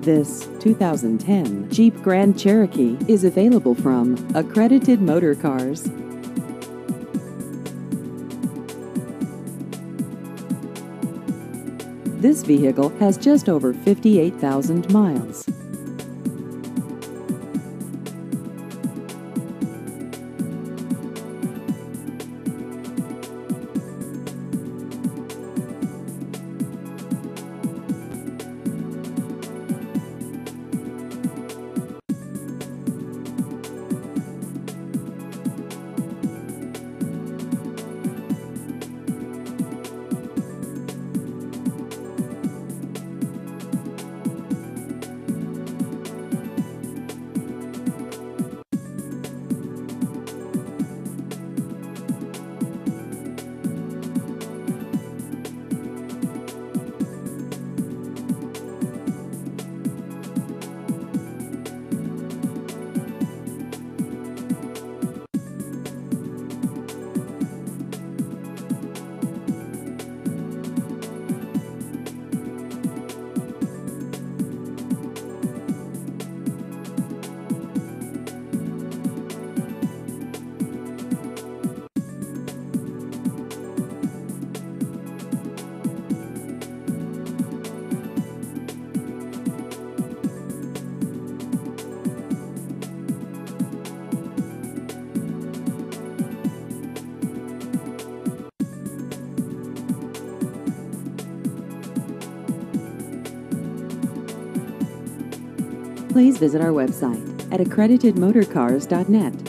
This 2010 Jeep Grand Cherokee is available from Accredited Motorcars. This vehicle has just over 58,000 miles. Please visit our website at accreditedmotorcars.net.